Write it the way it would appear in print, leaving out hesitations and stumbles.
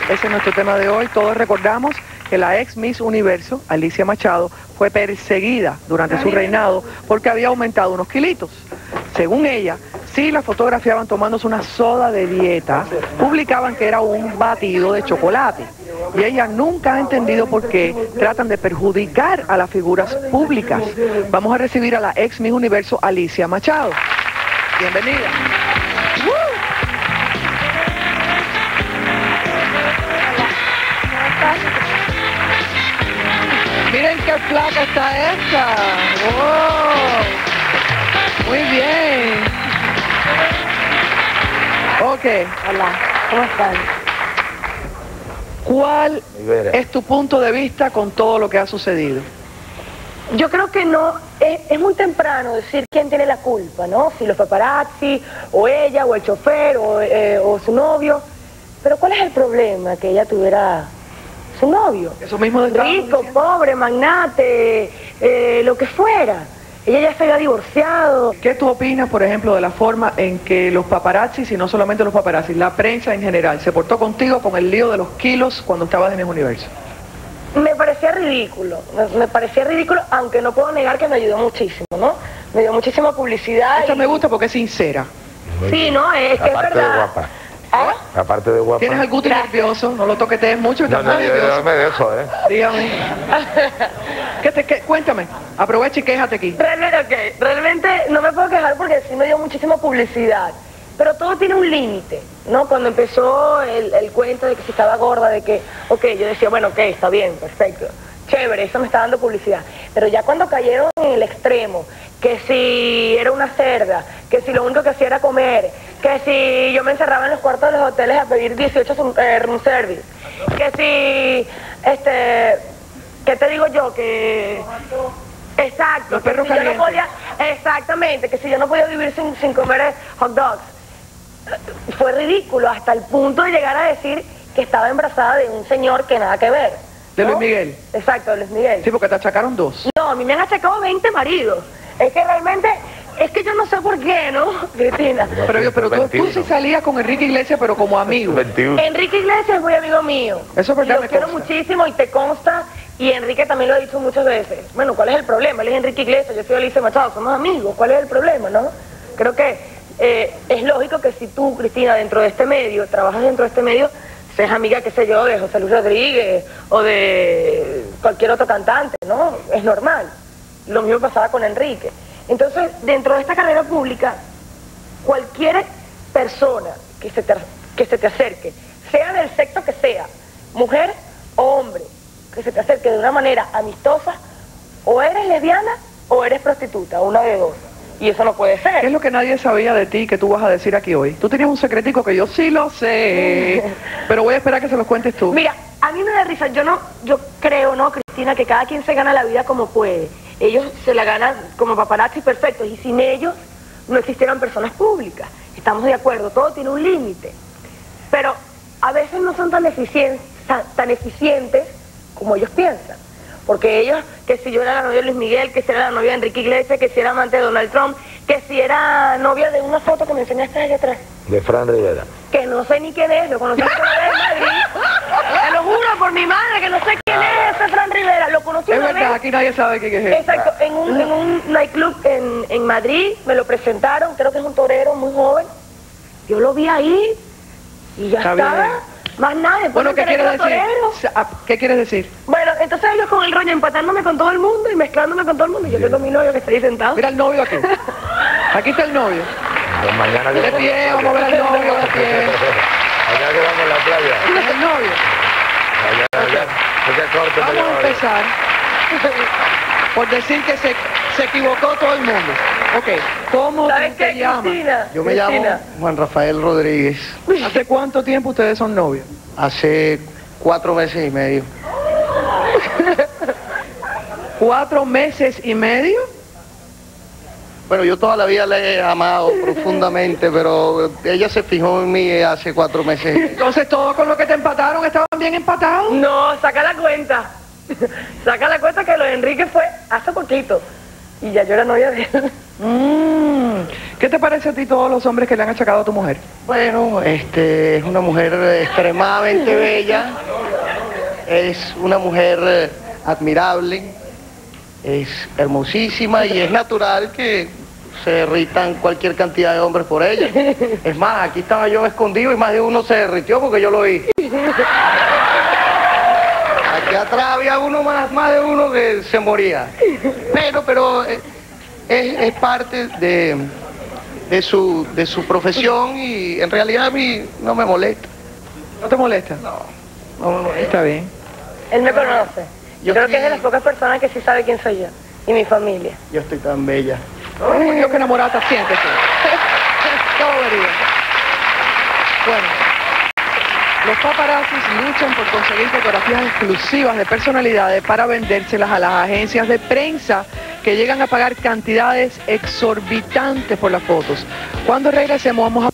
Ese es nuestro tema de hoy. Todos recordamos que la ex Miss Universo, Alicia Machado, fue perseguida durante su reinado porque había aumentado unos kilitos. Según ella, si la fotografiaban tomándose una soda de dieta, publicaban que era un batido de chocolate. Y ella nunca ha entendido por qué tratan de perjudicar a las figuras públicas. Vamos a recibir a la ex Miss Universo, Alicia Machado. Bienvenida. Miren qué flaca está esta. ¡Wow! Muy bien. Ok. Hola, ¿cómo están? ¿Cuál es tu punto de vista con todo lo que ha sucedido? Yo creo que no, es muy temprano decir quién tiene la culpa, ¿no? Si los paparazzi, o ella, o el chofer, o su novio. Pero ¿cuál es el problema? Que ella tuviera su novio. Eso mismo de rico, pobre, magnate, lo que fuera. Ella ya se había divorciado. ¿Qué tú opinas, por ejemplo, de la forma en que los paparazzis, y no solamente los paparazzis, la prensa en general, se portó contigo con el lío de los kilos cuando estabas en el universo? Me parecía ridículo, aunque no puedo negar que me ayudó muchísimo, ¿no? Me dio muchísima publicidad. Esta me gusta porque es sincera. Sí, no, es que es verdad. De guapa. ¿Ah? Aparte de guapa. Tienes el gusto nervioso, no lo toquetees mucho. No, yo me dejo, Dígame. Cuéntame, aprovecha y quéjate aquí. Realmente no me puedo quejar porque sí me dio muchísima publicidad. Pero todo tiene un límite, ¿no? Cuando empezó el cuento de que si estaba gorda, de que, ok, yo decía, bueno, ok, está bien, perfecto, chévere, eso me está dando publicidad. Pero ya cuando cayeron en el extremo, que si era una cerda, que si lo único que hacía era comer, que si yo me encerraba en los cuartos de los hoteles a pedir 18 room service, que si, ¿qué te digo yo? Que... Exacto, los perros que si yo calientes. no podía, exactamente, que si yo no podía vivir sin comer hot dogs. Fue ridículo hasta el punto de llegar a decir que estaba embarazada de un señor que nada que ver, ¿no? ¿De Luis Miguel? Exacto, de Luis Miguel. Sí, porque te achacaron 2. No, a mí me han achacado 20 maridos. Es que realmente, es que yo no sé por qué, ¿no, Cristina? Pero tú sí salías con Enrique Iglesias, pero como amigo. 21. Enrique Iglesias es muy amigo mío. Eso es verdad, y lo quiero muchísimo y te consta, y Enrique también lo ha dicho muchas veces. Bueno, ¿cuál es el problema? Él es Enrique Iglesias, yo soy Alicia Machado, somos amigos. ¿Cuál es el problema, no? Creo que es lógico que si tú, Cristina, dentro de este medio, trabajas dentro de este medio, seas amiga, qué sé yo, de José Luis Rodríguez o de cualquier otro cantante, ¿no? Es normal. Lo mismo pasaba con Enrique. Entonces, dentro de esta carrera pública, cualquier persona que se te acerque, sea del sexo que sea, mujer o hombre, que se te acerque de una manera amistosa, o eres lesbiana o eres prostituta, una de dos. Y eso no puede ser. ¿Qué es lo que nadie sabía de ti que tú vas a decir aquí hoy? Tú tenías un secretico que yo sí lo sé, pero voy a esperar que se los cuentes tú. Mira, a mí me da risa, yo creo, ¿no, Cristina, que cada quien se gana la vida como puede. Ellos se la ganan como paparazzi perfectos y sin ellos no existieran personas públicas. Estamos de acuerdo, todo tiene un límite. Pero a veces no son tan eficientes como ellos piensan. Porque ellos, que si yo era la novia de Luis Miguel, que si era la novia de Enrique Iglesias, que si era amante de Donald Trump, que si era novia de una foto que me enseñaste allá atrás. De Fran Rivera. Que no sé ni quién es, lo conocí en Madrid. Te lo juro por mi madre que no sé quién es ese Fran Rivera. Lo conocí Es una verdad, vez. aquí nadie sabe quién es él. Exacto, en un nightclub en Madrid, me lo presentaron, creo que es un torero muy joven. Yo lo vi ahí y ya Está estaba. bien. Más nada. Bueno, ¿qué quieres decir? ¿Qué quieres decir? Bueno, entonces ellos con el rollo empatándome con todo el mundo y mezclándome con todo el mundo. Y yo tengo a mi novio que está ahí sentado. Mira el novio aquí. Aquí está el novio. Pues mañana De pie, vamos a ver al novio de pie. Allá que vamos a la playa. Es el novio. Vamos a empezar por decir que se equivocó todo el mundo. Ok, ¿cómo ¿Sabes te qué, llamas? Cristina? Yo me llamo Juan Rafael Rodríguez. ¿Hace cuánto tiempo ustedes son novios? Hace 4 meses y medio. 4 meses y medio. Bueno, yo toda la vida la he amado profundamente, pero ella se fijó en mí hace 4 meses. Entonces todos con lo que te empataron estaban bien empatados. No, saca la cuenta. Saca la cuenta que lo de Enrique fue hace poquito. Y ya yo era novia de él. ¿Qué te parece a ti todos los hombres que le han achacado a tu mujer? Bueno, es una mujer extremadamente bella, es una mujer admirable, es hermosísima y es natural que se derritan cualquier cantidad de hombres por ella. Es más, aquí estaba yo escondido y más de uno se derritió porque yo lo vi. Aquí atrás había uno más de uno que se moría. Pero es parte de su profesión y en realidad a mí no me molesta. ¿No te molesta? No me molesta. Está bien. Él me conoce. Yo Creo que sí. es de las pocas personas que sí sabe quién soy yo y mi familia. Yo estoy tan bella. Ay, por Dios, que enamorada te sientes tú. Qué bobería. Bueno, los paparazzis luchan por conseguir fotografías exclusivas de personalidades para vendérselas a las agencias de prensa que llegan a pagar cantidades exorbitantes por las fotos. Cuando regresemos vamos a